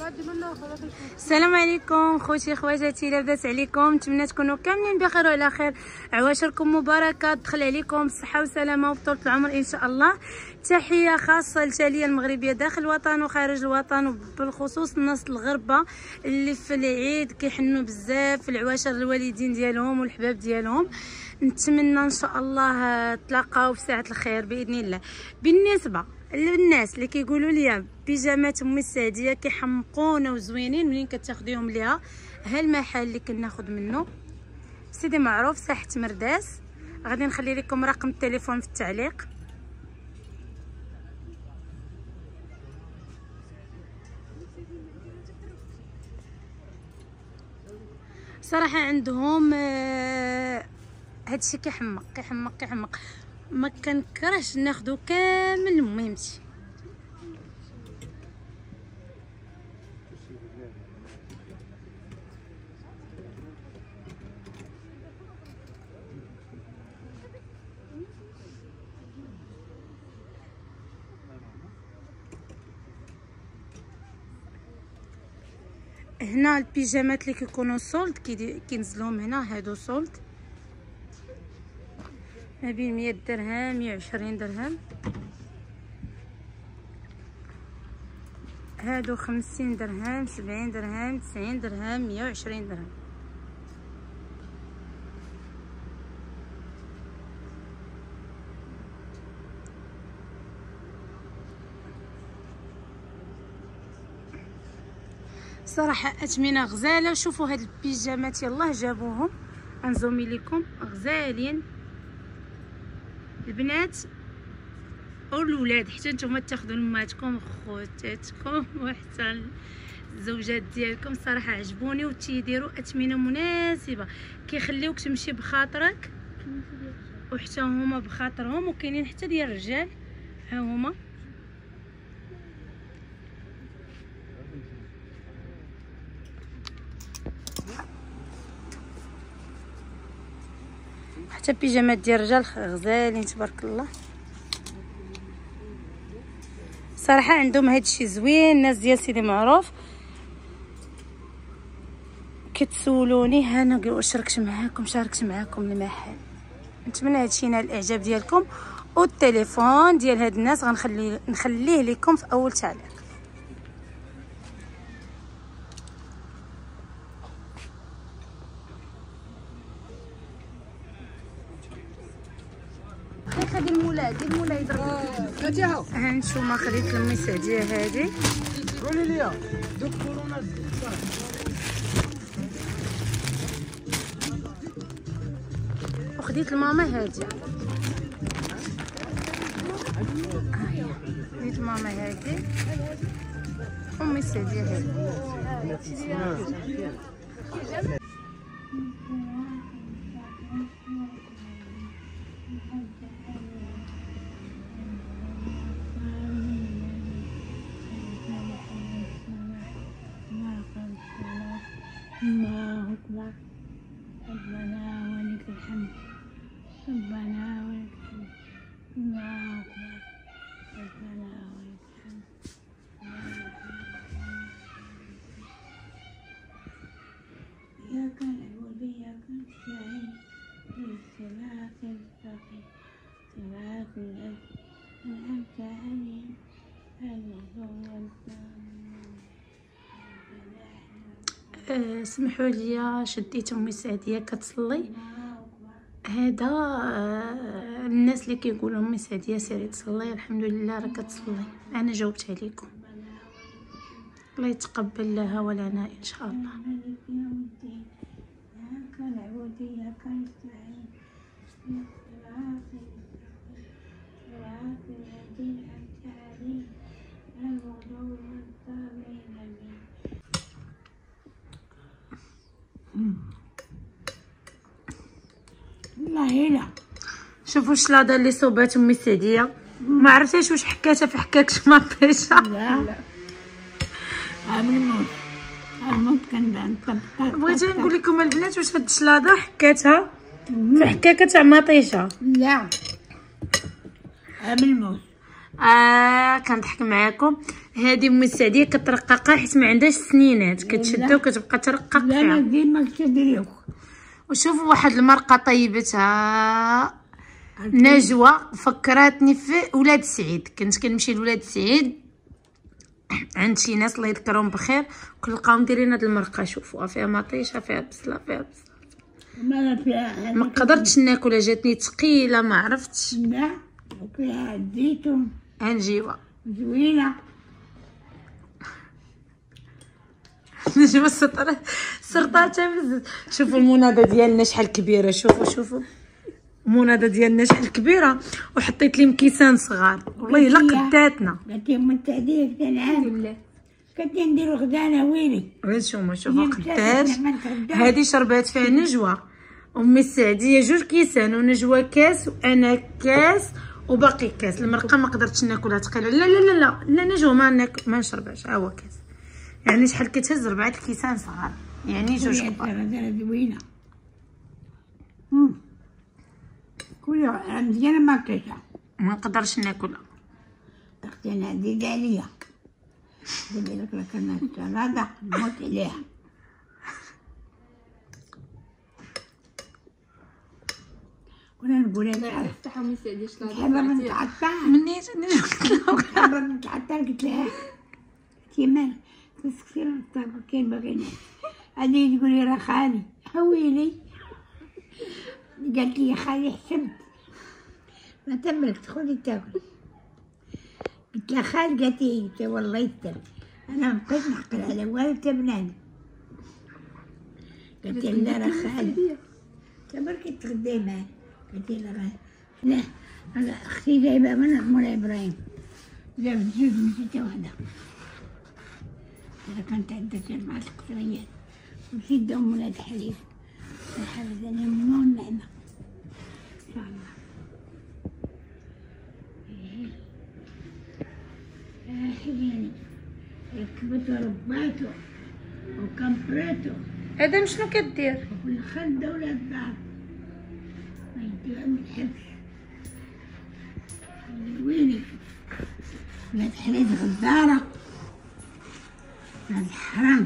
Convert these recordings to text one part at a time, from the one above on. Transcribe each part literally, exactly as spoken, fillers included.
السلام عليكم خوتي خواتاتي، لاباس عليكم؟ نتمنى تكونوا كاملين بخير وعلى خير. عواشركم مباركه، تدخل عليكم بالصحه والسلامه وبطولة العمر ان شاء الله. تحيه خاصه للجاليه المغربيه داخل الوطن وخارج الوطن، وبالخصوص الناس الغربه اللي في العيد كيحنوا بزاف في العواشر الوالدين ديالهم والحباب ديالهم. نتمنى ان شاء الله تلاقاو في ساعه الخير باذن الله. بالنسبه للناس اللي كيقولوا لي بيجامات امي السعديه كيحمقونا وزوينين، منين كتاخديهم ليها؟ ها المحل اللي كناخذ منه سيدي معروف، ساحه مرداس. غادي نخلي لكم رقم التليفون في التعليق. صراحه عندهم آه هادشي كيحمق كيحمق كيحمق، ما كنكرهش ناخذو كامل. المهمتي هنا البيجامات اللي كيكونوا سولد كينزلوهم هنا، هادو سولد ما بين مية درهم مية وعشرين درهم، هادو خمسين درهم سبعين درهم تسعين درهم مية وعشرين درهم. صراحه اثمنه غزاله. شوفوا هاد البيجامات يلاه جابوهم غنزومي لكم، غزالين البنات والولاد، حتى نتوما تاخذوا لماتكم وخواتاتكم وحتى الزوجات ديالكم. صراحه عجبوني وتيديروا اثمنه مناسبه، كيخليوك تمشي بخاطرك وحتى هما بخاطرهم، وكاينين حتى ديال الرجال ها هما. حتى بيجامات ديال الرجال غزالين تبارك الله. صراحه عندهم هادشي زوين. الناس ديال سيدي معروف كتسولوني، ها انا شاركت معاكم شاركت معاكم المحل. نتمنى هادشي ينال الاعجاب ديالكم، والتليفون ديال هاد الناس غنخلي نخليه لكم في اول تعليق. خدي المولاي ديال المولاي ضرب ها نتوما. خديت لامي سعديه هادي، قولي لي دوك كورونا وخديت لماما هادي. خديت ماما هادي امي سعديه هادي. الله أكبر، ربنا ولك الحمد، ربنا ولك الحمد، الله أكبر، ربنا ولك الحمد. إياك نعبد وإياك نستعين، الصراط المستقيم صراط الذين أنعمت عليهم غير المغضوب عليهم. أه سمحوا لي، شديت امي سعديه كتصلي. هذا أه الناس اللي كيقولوا امي سعديه سيري تصلي، الحمد لله راه كتصلي. انا جاوبت عليكم، الله يتقبل لها ولنا ان شاء الله. والله لا شوفوا الشلاضه اللي صوبات امي سعديه، ما عرفتيش واش حكاتها في حكاكش ما طيشه. لا لا عامل الموت الموت كان بغيت نقول لكم البنات واش هاد الشلاضه حكاتها في حكاكه تاع مطيشه. لا عامل الموت اه كنضحك معاكم. هذه ام السعديه كترققها حيت ما عندهاش سنينات، كتشدها وكتبقى ترقق فيها. لا ديما كتديرو. وشوفوا واحد المرقه طيبتها نجوى، فكراتني في ولاد سعيد. كنت كنمشي لولاد سعيد عند شي ناس الله يذكرهم بخير، كنلقاهم دايرين هاد المرقه. شوفوها فيها مطيشه، فيها بصله، فيها بصله. ما فيها ما قدرتش ناكلها، جاتني ثقيله ما عرفتش. لا وفيها الزيتون هنجيوها زوينه. نجيب السطر سرطاتها بزاف. شوفوا المناضه ديالنا شحال كبيره، شوفوا شوفوا المناضه ديالنا شحال كبيره، وحطيت لي مكيسان صغار والله الا قداتنا. قالت لي من التعديل كنعام كنت نديرو غدانه ويلي. شوفوا شوفوا قداش هذه شربات فيها نجوى. امي السعديه جوج كيسان ونجوى كاس وانا كاس وباقي كاس. المرقه ما قدرتش ناكلها ثقيله. لا لا لا لا لا نجوى ما ناكل ما نشربهاش. ها هو كاس يعني شحال كتهز ربعه الكيسان صغار يعني جوج كبار. غدانه زوينه. كلها مزيانه ما كاينه ما نقدرش ناكلها. اختي انا عزيزه عليا دابا لك لك انا السلطه نموت عليها. كنا نقول لها افتحوا من سعدي شلاضه حبه من تعطل منيت نجوى حبه من تعطل. قلت لها انتي مال تسكتي الطابق كاين باغي ناكل. هادي تقول لي راه خالي حويلي. قالت لي يا خالي حسبت ما تملك تدخلي تاكلي. قلت لها خال. قالت لي والله يستر انا مبقيت نحقر على والو تا بنادم. قالت لي لا راه خالي تبارك تغداي معاه. قالت لي لا لا لا اختي جايبه من مولاي ابراهيم جابت زوج مشيت وحده. انا كانت عندها مع القصريات ومشيت دوم ولاد حليب الحفظ عليهم نور النعمه ان شاء الله. يا حبيبي ركبته رباته وكمبريته. هذا شنو كدير؟ والخد ولاد الدار ما يديها من الحبس. ويلي ولاد حريز غدارة ولاد حرام.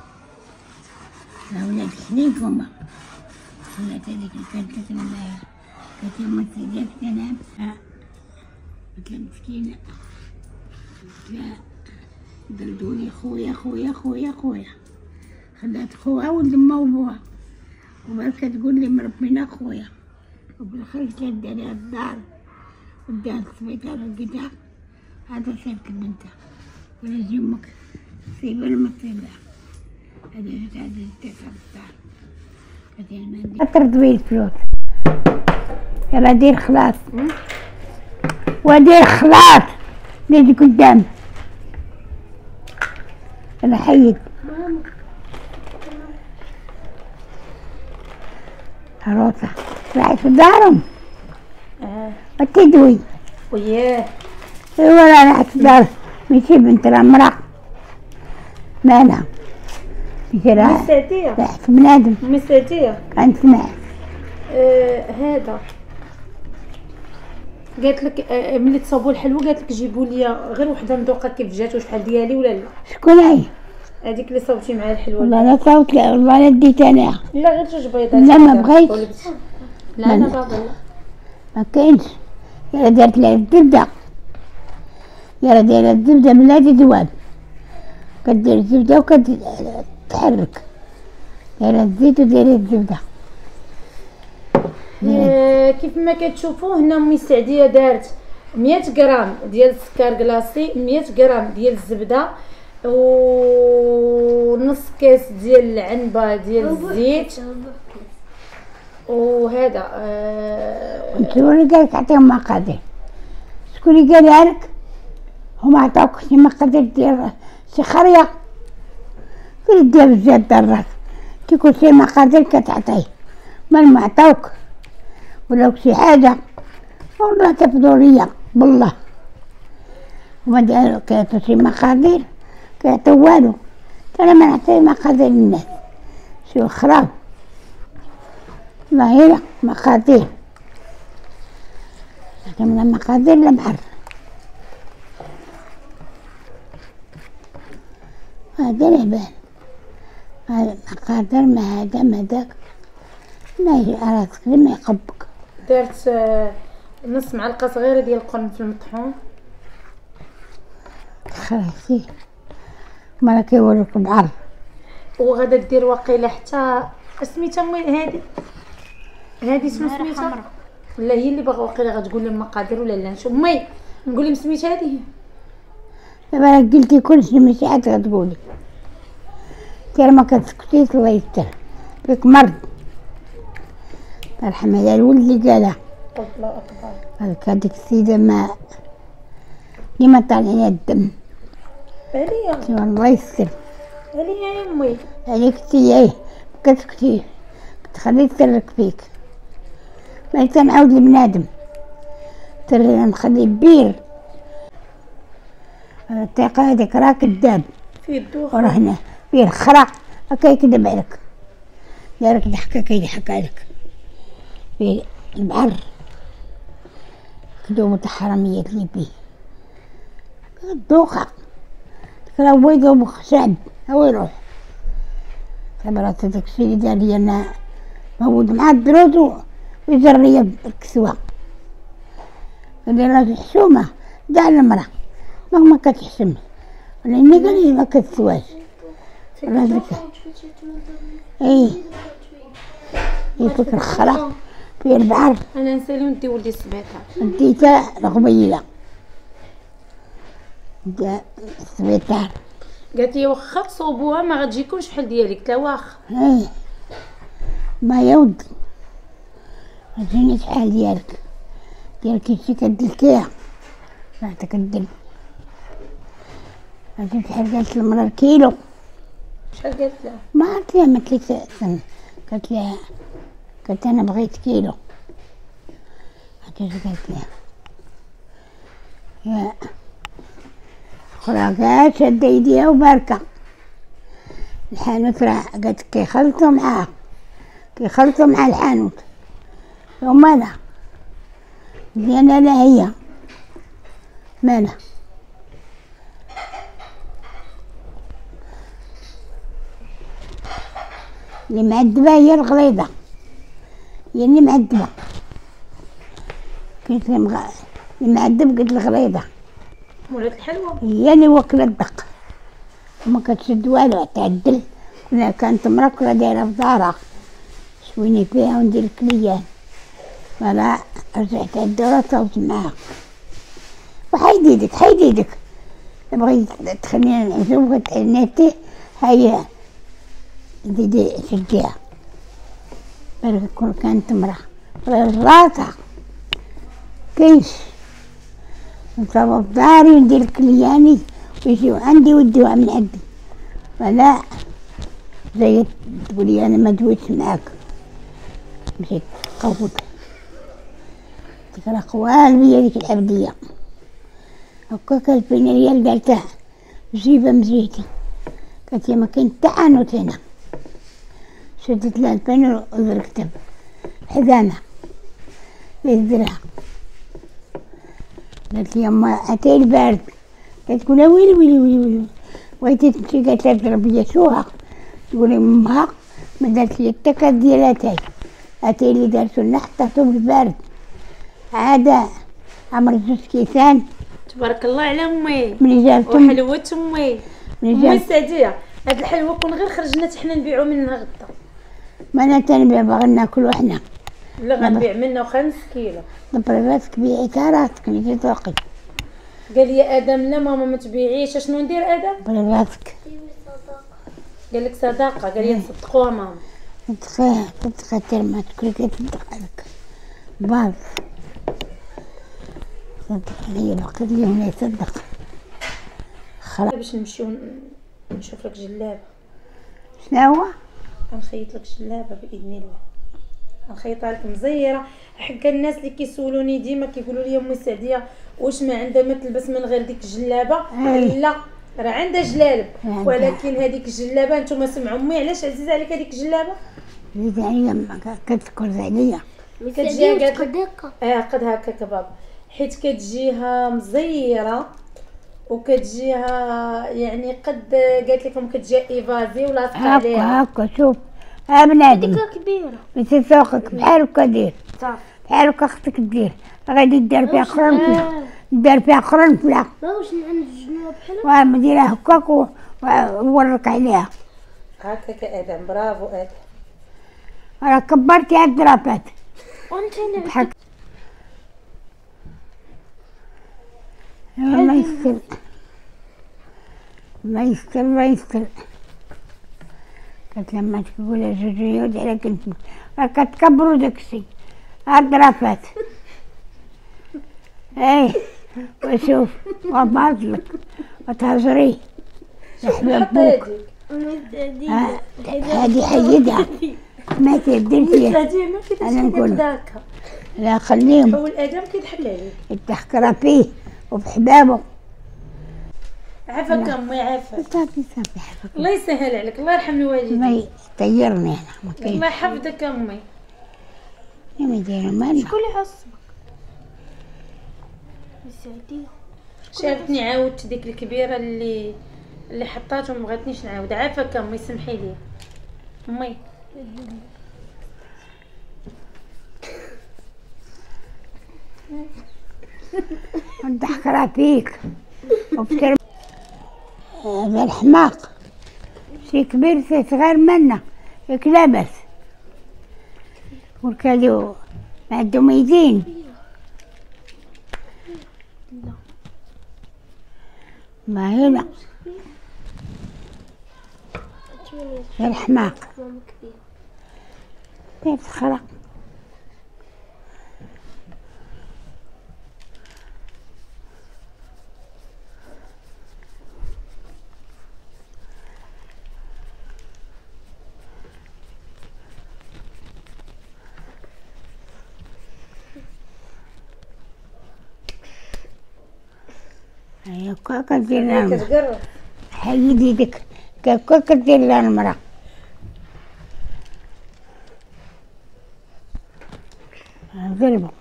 لا ولاد حليب هما ولاد هذيك اللي كانت تسمى معايا. قالت لي أما سيدات تنام. ها قلت لها مسكينة. قلت لها دردولي خويا خويا خويا خويا. خدات خوها ولد ما وبوها وبركة تقول لي مربينا خويا. وبالخير جد عليها الدار وداها السبيطار لقيتها هذا سلك بنتها ولا يمك تصيبها ولا ما تصيبها. هذا جات هذا تسع الدار. قالت لي ما عندي أطرد بيه الفلوس. يلا دير خلاص ودير خلاص نجي قدام. أنا حيد عروسة راحت في دارهم. اه وتدوي وياه ولا راحت في دار مشي بنت العمرة مالها مشي راح السعديه راحت في بنادم. ام السعديه كانت معاه. آه هذا قالت لك آه ملي تصاوبوا الحلوه قالت لك جيبوا لي غير وحده ندوقها كيف جات واش بحال ديالي ولا لا. شكون هي؟ هذيك اللي صوبتي معها الحلوه. والله لا صوت لا والله لا ديت انا. لا غير جوج بيضات. لا ما بغيت. لا انا باغا ما كاينش. يا دارت لها الزبده يا دايره الزبده بلاتي دواب. كدير الزبده وكتحرك دايره الزيت ودايره الزبده. آه كيف ما كتشوفوا هنا امي السعديه دارت مية غرام ديال السكر كلاصي، مية غرام ديال الزبده ونص كاس ديال العنبه ديال الزيت. وهذا آه شكون اللي قالك عطيهم مقادير؟ شكون اللي قالها لك؟ هما عطاوك شي مقادير ديال شي خريه كل ديها بزاف درات كي كل شي مقادير كتعطيه. ما ما عطاوك ولا شي حاجه والله تفضوا ليا بالله. هما داروا كيعطوا شي مقادير كيعطيو والو. انا ما نعطي مقادير للناس شي خراب. ما هي مقادير من مقادير المحر هذا لعبان، هذا مقادر ما هذا ما داك، ما يجي راسك ما يقبك. درت آه، نص معلقه صغيره ديال القرن في المطحون. خلاصي ما كيوريك بعرض. وغادا دير واقيلا حتى سميتها مي هادي هادي شنو سميتها؟ لا هي اللي باغا واقيلا غتقول لي المقادير ولا لا نشوف مي نقول لهم سميت هذه. دابا قلتي كلشي ماشي عاد غتقولي ترى ما كتسكتيش. الله يستر فيك مرض. يرحم على الولد اللي قالها. الله اكبر. هذيك هذيك السيده ما ديما طالع عليها الدم. عليا الله يستر عليا يا امي. عليك تي ايه ما كتسكتيش كتخلي سرك فيك. ما تنعاود لبنادم ترى نخلي بير الثقة هذيك راه كداب في الدوخ وراه هنا فيه الخرا هكا يكذب عليك. دارك ضحكة كيضحك عليك فيه البحر كدوبة الحرامية اللي بيه الدوخة راه هو يذوب خشب هو يروح. صبرات هذاك الشي اللي دار لي انا مولود مع الدروز ويزر ليا الكسوة. قال لي راجل حشومة دع المرأة ما ما كتحشم لاني قال لي ما كتسواش راجل. ايه يفك الخرا في البحر. انا نسالي ندي ولدي السبيطار ديتها القبيلة دا السبيطار. قالت لي واخا تصوبوها ما غتجيكمش بحال ديالك. قلت لها واخا. ايه ما يا ودي عجيني شحال ديالك ديالك شي كدلكيها نعطيك الدم. عرفتي شحال قالت المرا الكيلو؟ شحال قالت لها؟ ما عرفت لها ما تليت سن. قالت لها قالت انا بغيت كيلو. عرفتي اش قالت لها؟ يا اخرى كاع شاده يديها وباركه. الحانوت راه قالت كيخلطو معاها كيخلطو مع الحانوت ومالها ديالنا لا هي مالها. اللي معذبة هي الغليظة هي اللي معذبة. قلت لهم اللي معذب قلت الغليظة مولات الحلوى هي اللي واكلة الدق وما كتشد والو تعدل. كنا كانت مرا كلها دايرة في دارها شويني فيها وندير الكليان فلا رجعت عالدورة صوت معاها وحيد يدك حيد يدك بغيت تخلينا نعزو بغيت عناتي هيا ديدي شديها بالك كون كانت مرا راسها كيش نصاوب في داري وندير الكلياني ويجيو عندي ويديوها من عندي. فلا زي تقولي انا ما دويتش معاك مشيت قوت تكره قوال بيا ديك العبدية هكا كانت بين ريال دارتها جيبة مزيتي. قالت لي ما كاين حتى عنوت هنا. شدت لها البانيو وزركتها حزامة يديرها. قالت لي يما عطيه البارد. قالت تقول ويلي ويلي ويلي ويلي بغيتي تمشي. قالت لها ضرب ليا شوها تقولي امها ما دارت لي حتى كاس ديال اتاي اتاي اللي دارتو لنا حطاتو بالبارد عاد عمر جوج كيسان. تبارك الله على امي ملي جابتو وحلوة امي. ملي امي جابت سعديه هاد الحلوى كون غير خرجنا حتى حنا نبيعو منها غدا. ما انا تنبيع باغي ناكلو حنا. لا غنبيع منه خمس كيلو. دبري راسك بيعي تا راسك ملي تذوقي. قال لي ادم لا ماما ما تبيعيش. اشنو ندير ادم؟ دبري راسك. قال لك صداقه. قال لي نصدقوها ماما. تدخل تدخل ترمى تكري كتدخل عليك باز صدق عليا الوقت اللي هنا يصدق خلاص. باش نمشيو نشوف لك جلابه. شنو هو؟ غنخيط لك جلابه باذن الله. غنخيطها لك مزيره حكا الناس اللي كيسولوني ديما كيقولوا لي امي سعديه واش ما عندها ما تلبس من غير ديك الجلابه. لا راه عندها جلالب ولكن هذيك الجلابه نتوما سمعوا امي علاش عزيزه عليك هذيك الجلابه؟ زيد عليا كتكرز عليا كتجيها قد اه قد هكاك بابا حيت كتجيها مزيره وكتجيها يعني قد قالت لكم كتجي ايفازي ولاصقه هكا عليها. هكا شوف ها بنادم ديكا كبيرة مثل سوقك بحال هكا دير صافي. بحال هكا خصك دير غادي دير فيها واش- قرنفلة آه. دير فيها قرنفلة ما واش نعجنوها بحال وما ديرها هكاك و- وورك عليها هكاك ادم، برافو ادم. راه كبرتي هاد الدرافات وانت انا ضحك الله يستر الله يستر الله يستر كانت لما تقول جوجيود على كنت راه كتكبروا داكشي هاد الدرافات اي وشوف وباطلك وتهجري يا حباب بوك ها، هادي حيدها ما تدير فيها هادي ما كيديرش أنا نقول. هكاك. لا خليهم هو الادم كيضحك عليك. يتحكر فيه وبحبابه عافاك امي عافاك. صافي صافي حفظك الله يسهل عليك، الله يرحم ما الوالدين. يطيرني انا ما كاين الله يحفظك امي. ما يدير مالنا شكون اللي عصبك؟ السعدية. شافتني عاودت ديك الكبيره اللي اللي حطات وما بغاتنيش نعاود. عافاك امي سمحي لي امي. نضحكرا فيك وبتر هذا الحماق شي كبير شي صغير منا ياك لاباس وركادو ما عندهم يدين ما هنا يا الحماق ماما كبيرة. كيف تخرق هيا كدير لها كتقرب. حيد يدك كاكا كدير لها المرأة ضربه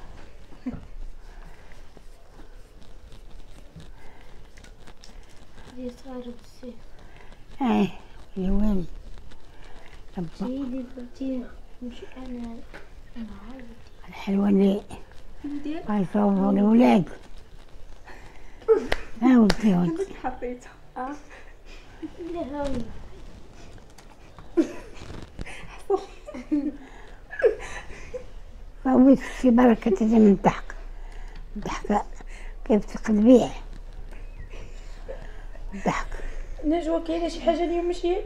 هي صغيرة بزاف. ايه يا ويلي ربا سيدي درتيها ماشي انا انا عاودي الحلوة اللي ندير غيصوبوا الولاد ها ولدي ولدي حطيتها. اه لا هاوي فوت شي بركة تجي من الضحك الضحكة كيف تقلبيه الضحك نجوى كاينه شي حاجه اليوم ماشي هادي.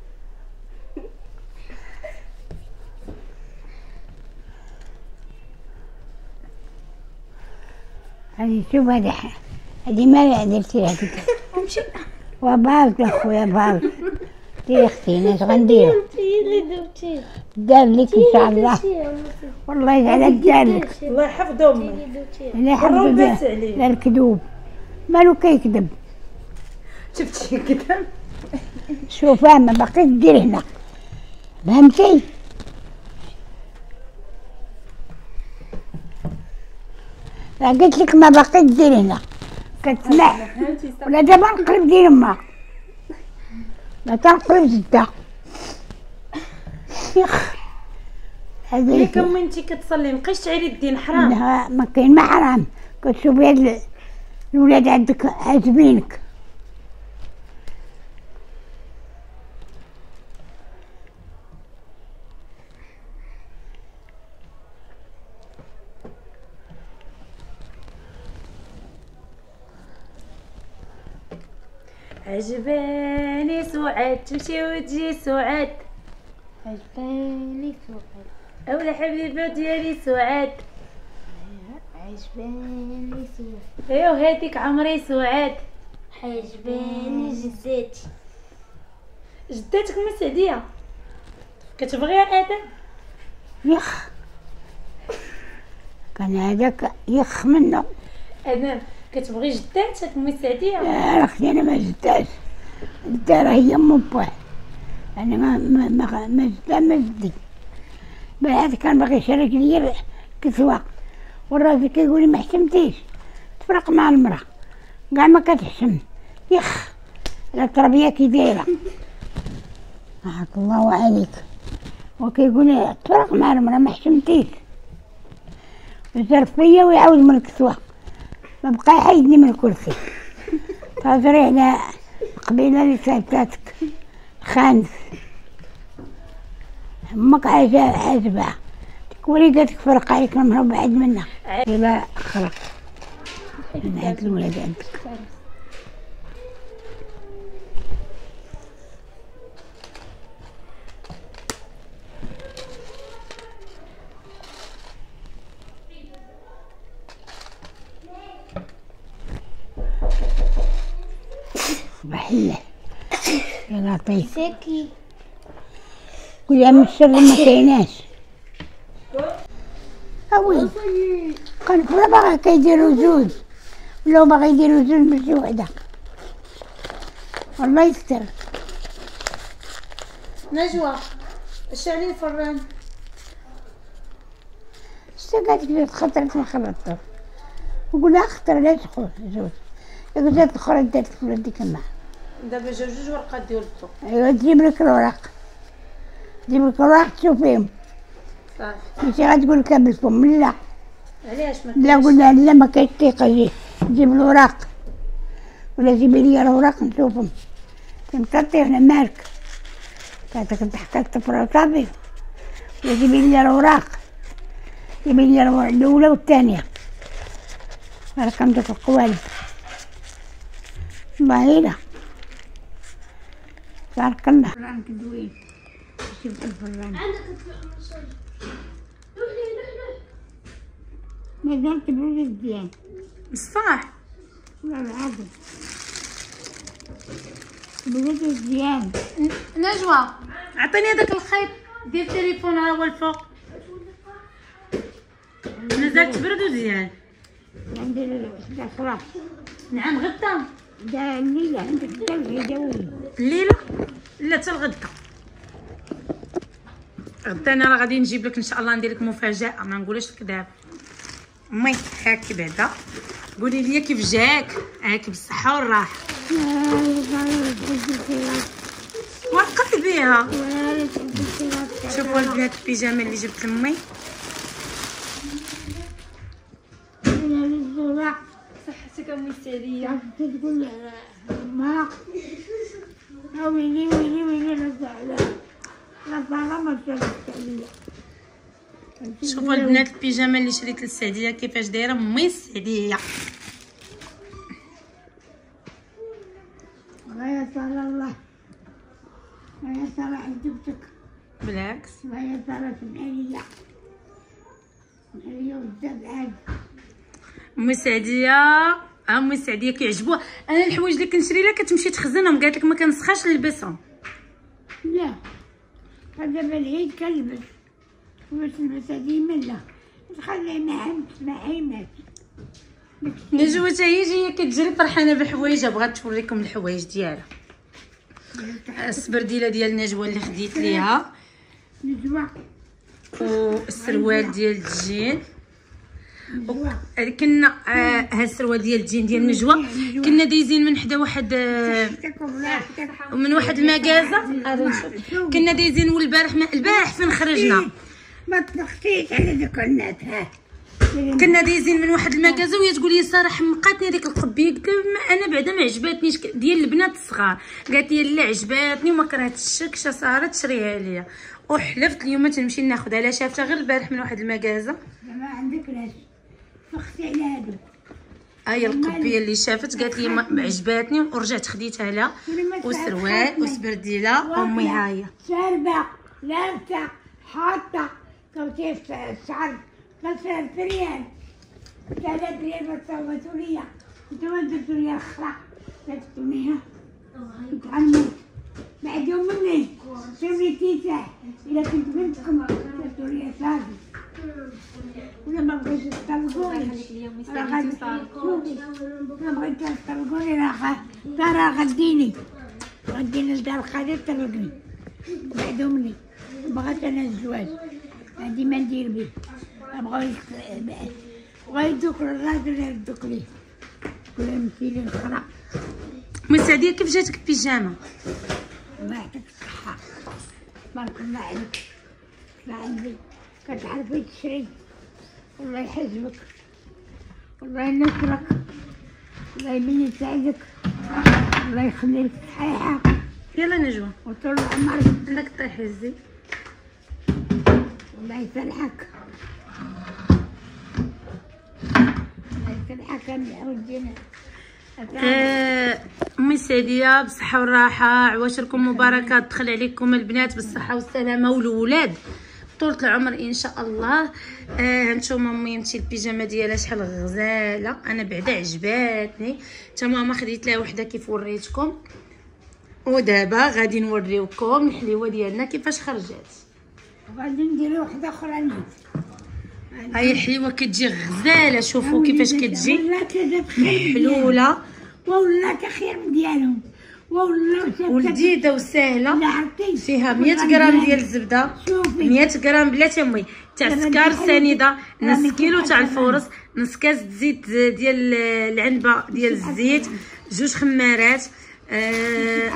هذه شوف هذه ح- هذه ما درتي لها كده امشي. وبارك اخويا بارك ديري اختي ناش غنديرها هي اللي درتيها. دار لك ان شاء الله درتيها والله يجعلها دار لك الله يحفظ امي. اللي درتيها. لا والله يحفظ بس عليه. لا الكذوب مالو كيكذب شفتي كذا. شوف فاهمة بقيت دير هنا فهمتي لا قلت لك ما بقيت دير هنا كتسمع ولا دابا نقلب دير ما لا تنقلب زدة يخ هذه ياك امي انت كتصلي مابقيش تعيري الدين حرام. لا ما كاين ما حرام كتشوفي هاد ال- الولاد عندك عاجبينك عجباني سعاد تمشي وتجي سعاد. عجباني سعاد. اولا حبيبه ديالي سعاد. عجباني سعاد. ايوا هاديك عمري سعاد. عجباني جداتي. جداتك ام سعديه كتبغيها ادم. يخ كان هذاك يخ منه ادم كتبغي جداتك ام سعديه. يا اختي انا ما زدتهاش الدار هي ام بواه انا ما ما ما ما زدتها ما زدي بالعكس كان باغي يشارك ليا كسوة والراجل كيقول لي ما حشمتيش تفرق مع المرأة كاع ما كتحشم يخ على التربيه كي دايره. رحمة الله عليك. وكيقول تفرق مع المرا ما حشمتيش، وزرف فيا ويعاود من الكسوه، ما بقى يحيدني من الكرسي. تهضري على القبيله اللي سالتاتك خانس، امك حاجه عاجبها تكوري قالتك فرق عليك المرا بعد منها. لا خرق من هاد الولاد عندك. بحله يا لطيف. ساكي قولي من الشر ما كايناش. اوي كان ولا باغي كيديروا زوج ولا باغي يديروا زوج ماشي وحده. الله يستر. نجوى شعلي الفران. شتا قالت لي خطرت ما خلطتو، نقول لها خطر علاش خويا زوج، قالت لي الاخرى دارت في ولدك الماء. دابا جاو جوج ورقات ديال الضو. ايوا تجيب لك الوراق، تجيب لك الوراق تشوفيهم. صافي ماشي غتقول لك بالفم لا. علاش ما لا قول لها لا ما كاينش ثقه، جي جيب الوراق ولا جيبي لي الوراق نشوفهم. تمططي هنا مالك كاتك تحقق طفرة صافي، ولا جيبي لي الوراق، جيبي لي الوراق الأولى والثانية رقم داك القوالب. باهيلة بارك الله. فرانك دوين شفت الفران عندك المصاري. روح لي روح لي. مازال تبرد مزيان. صفاح لا العظم تبرد مزيان. نجوى عطيني هذاك الخيط ديال التليفون ها هو الفوق. مازال تبرد وزيان. عندي الوحدة خلاص. نعم غدا دا الليلة عندك الدوي دوي. الليله لا حتى الغدا. غدا انا راه غادي نجيب لك ان شاء الله، ندير لك مفاجاه ما نقولش لك دابا. امي هاك بعدا قولي لي كيف جاك، هاك بالصحه والراحه. وقف بيها. شوفوا البنات البيجامه اللي جبت لامي. صحتك امي السعديه. تقول ما ويلي ويلي ويلي لا لا لا ما عليا. شوفوا البنات البيجامه اللي شريت للسعديه كيفاش دايره امي السعديه. غير صار الله غير صار عجبتك. بالعكس غير صار سمعية سمعية وزاد عاد. امي السعديه امي السعديه كيعجبوها. انا الحوايج اللي كنشري لها كتمشي تخزنهم، قالت لك ما كنسخاش نلبسهم. لا هذا بالعيد كنلبس واش نلبسها ديما لا تخلي معهم معيمات. نجوى حتى هي جايه كتجري فرحانه بحوايجها، بغات توريكم الحوايج ديالها. السبرديله ديال نجوى اللي خديت ليها، نجوى والسروال ديال الجين. كنا آه هاد السروال ديال الجين ديال نجوى كنا دايزين من حدا واحد آه من واحد المكازه. كنا دايزين والبارح البارح فين خرجنا ما تبختيش على ذوك الناس. ها كنا دايزين من واحد المكازه وهي تقول لي صراحه مقاتني هذيك القبيه. قلت لها انا بعدا ما عجباتنيش ديال البنات الصغار. قالت لي لا عجباتني وما كرهتش الشكشه صارت شريها ليا. وحلفت اليوم تنمشي ناخذها، لا شافتها غير البارح من واحد المكازه. ما عندك لاش فختي على هادو. هاي القبيه اللي شافت قالت لي ما عجباتني ورجعت خديتها لها. وسروال وسبرديله امي هاهي شاربه لابسه حاطه كوتيف الشعر خمسة ريال ثلاثة ريال بتصوتوا ليا. انتوا درتوا ليا الخرا درتونيها تعلمت بعد يوم مني شوفي تيسع. الا كنت بنتكم درتوا ليا صافي ولا ما بغيتش تطلقوني راه غادي شوفي ما بغيتش تطلقوني راه راه غديني غديني لدار خالي طلقني بعد مني. بغيت انا الزواج عندي ما ندير بيه. بغاو بغاو يدوك الراجل يردوك ليه. كلها مثيلة الخرا. أمي سعدية كيف جاتك البيجامة؟ الله يعطيك الصحة، بارك الله عليك. طلع عندي كتعرفي تشري، الله يحجبك، الله ينصرك، الله يبين يساعدك، الله يخلي لك صحيحة يلا نجوى وطول عمرك. عندك طيحي الزيت. الله يسلحك، الله يسلحك يا ودينا. آه، امي سعديه بالصحه والراحه، عواشركم مباركه، تدخل عليكم البنات بالصحه والسلامه والولاد طولة العمر ان شاء الله. آه هانتوما امي مشي البيجامه ديالها شحال غزاله، انا بعدا عجباتني، تا ماما خديت لها وحده كيف وريتكم. ودابا غادي نوريوكم الحليوه ديالنا كيفاش خرجت. وغادي نديرو وحده اخرى نيت. هاي الحليوه كتجي غزاله، شوفوا كيفاش كتجي محلوله والله خير من ديالهم، والله ولذيذه وسهله. فيها مية غرام ديال الزبده، مية غرام بلاتي امي تاع السكر سنيده، نص كيلو تاع الفورص، نص كاس زيت ديال العنبه ديال الزيت، جوج خمارات، آه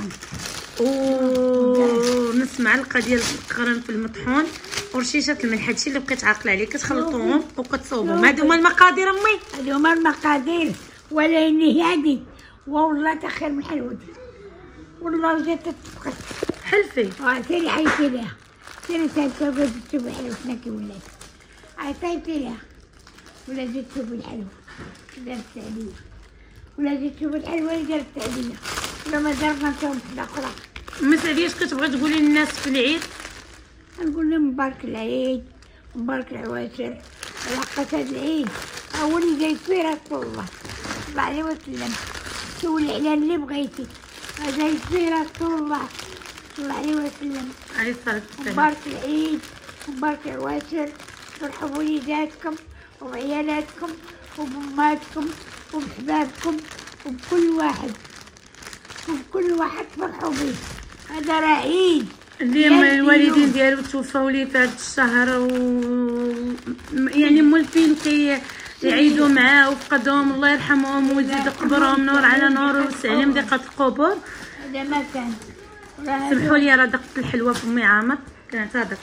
ونص معلقه ديال القرنفل المطحون ورشيشه الملح. هادشي اللي بقيت عاقله عليه، كتخلطوهم وكتصوبهم. هادو هما المقادير امي، هادو هما المقادير. ولا اني هادي والله تا خير من حلوتي، والله جات تتفقد حلفي. اه سيري عيطي ليها، سيري سالتها وقالت تشوفي حلوتنا كي ولات، عيطيتي ليها ولا جات تشوفي الحلوه دارت عليا، ولا جات تشوفي الحلوه اللي دارت عليا، ولا ما درنا نتوما وحده اخرى. امي سعديه اش كتبغي تقولي للناس في العيد؟ نقول لهم مبارك العيد، مبارك العواشر، لحقت هاد العيد اول جاي فيه رسول الله صلى الله عليه وسلم، سولي على اللي بغيتي، جاي فيه رسول الله صلى الله عليه وسلم عليه الصلاه والسلام. مبارك العيد، مبارك العواشر، فرحوا بوليداتكم وبعيالاتكم وبأماتكم وبحبابكم وبكل واحد، وبكل واحد فرحوا بيه. هذا راه عيد اللي الوالدين ديالو توفاو لي في هذا الشهر، و يعني مولفين كي يعيدوا معاه وفقدهم، الله يرحمهم ويزيد قبرهم نور على نور ويوسع عليهم ضيقه القبور. هذا ما كان. سمحوا لي راه دقت الحلوه في امي عامر كانت هذا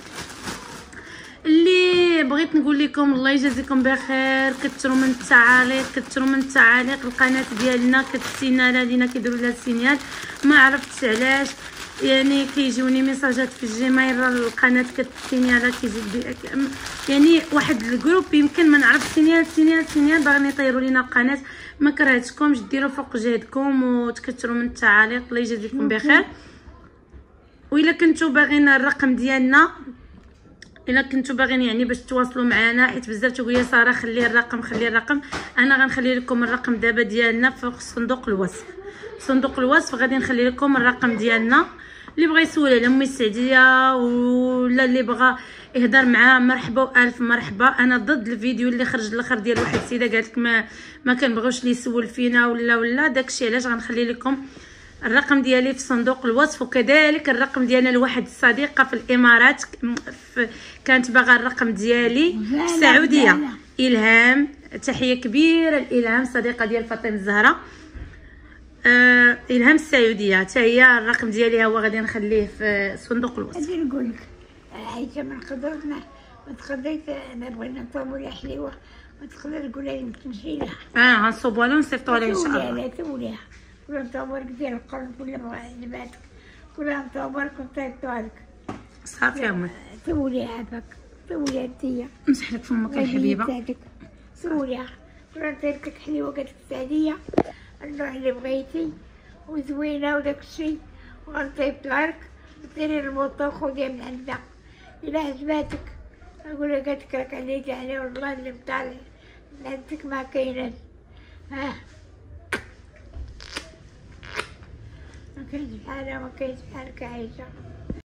اللي بغيت نقول لكم. الله يجازيكم بخير، كثروا من التعاليق، كثروا من التعاليق. القناه ديالنا كتسينالا لينا، كيديروا لها السينيال، ما عرفتش علاش، يعني كيجوني ميساجات في الجيميل راه القناه كتسينيالا كيزيد يعني واحد الجروب يمكن ما نعرف سينيال سينيال سينيال باغيين يطيروا لينا القناه. ما كرهتكمش، ديروا فوق جهدكم وتكثروا من التعاليق. الله يجازيكم بخير. وإلا كنتو باغيين الرقم ديالنا، الا كنتو باغيين يعني باش تواصلوا معنا، حيت بزاف تقول لي ساره خلي الرقم خلي الرقم، انا غنخلي لكم الرقم دابا ديالنا فوق صندوق الوصف. صندوق الوصف غادي نخلي لكم الرقم ديالنا، اللي بغى يسول على امي سعديه ولا اللي بغى يهضر معاه مرحبا والف مرحبا. انا ضد الفيديو اللي خرج الاخر ديال واحد السيده قالت لك ما ما كنبغيوش اللي يسول فينا ولا ولا داكشي، علاش غنخلي لكم الرقم ديالي في صندوق الوصف. وكذلك الرقم ديالنا لواحد الصديقه في الامارات كانت باغا الرقم ديالي في السعوديه، الهام، تحيه كبيره لالهام صديقه ديال فاطمه الزهراء، آه الهام السعوديه، حتى هي الرقم ديالي هو غادي نخليه في صندوق الوصف. غادي نقول لك عايشه ما قدرنا ما تقدريت، انا بغينا نصوبوا لها حليوه، ما تقدر تقول لها تمشي لها. اه غنصوبوا لها ونصيفطوا لها ان شاء الله. لا توليها ولا نصورك ديال القلب ولا عجباتك ولا نصورك ونصيفطوها لك. صافي يا امي سوليها عافاك، سوليها انتيا نمسح لك فمك الحبيبه، سوليها ولا نصيفط لك حليوه قالت السعديه النوع اللي بغيتي وزوينه وداك الشيء، وغنصيفطها لك ديري الموطه وخذيها من عندها. الا عجباتك نقول لها قالت لك راك عليتي عليها والله اللي مطالع من عندك ما كايناش. ها ما كاينش بحالها، ما كاينش بحالك عايشه.